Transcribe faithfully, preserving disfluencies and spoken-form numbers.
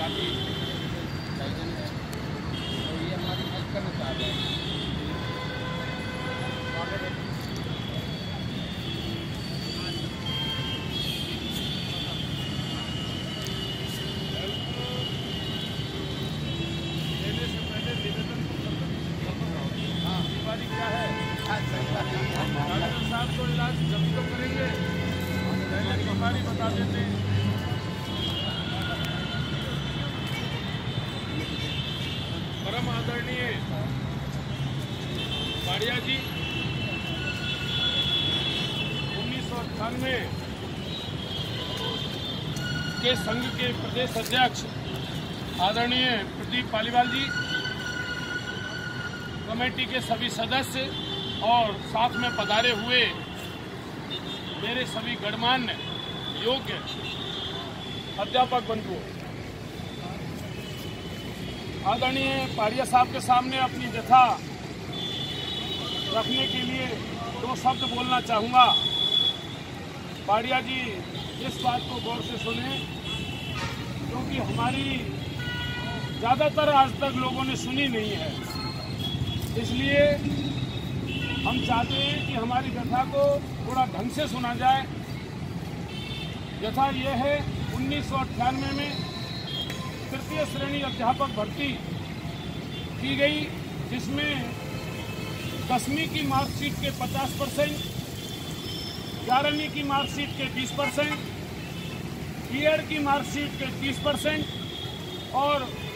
Party तो ये हमारी हेल्प करना चाह रहे हैं। क्या है डॉक्टर साहब तो इलाज जब तो करेंगे, पहले बीमारी बता देते। परम आदरणीय पाड़िया जी उन्नीस सौ अट्ठानवे के संघ के प्रदेश अध्यक्ष आदरणीय प्रदीप पालीवाल जी, कमेटी के सभी सदस्य और साथ में पधारे हुए मेरे सभी गणमान्य योग्य अध्यापक बंधुओं, आदरणीय पाड़िया साहब के सामने अपनी व्यथा रखने के लिए दो शब्द बोलना चाहूँगा। पाड़िया जी इस बात को गौर से सुने, क्योंकि हमारी ज़्यादातर आज तक लोगों ने सुनी नहीं है, इसलिए हम चाहते हैं कि हमारी व्यथा को थोड़ा ढंग से सुना जाए। व्यथा ये है, उन्नीस सौ अट्ठानवे में तृतीय श्रेणी अध्यापक भर्ती की गई, जिसमें दसवीं की मार्कशीट के पचास परसेंट, ग्यारहवीं की मार्कशीट के बीस परसेंट, बी एड की मार्कशीट के तीस परसेंट और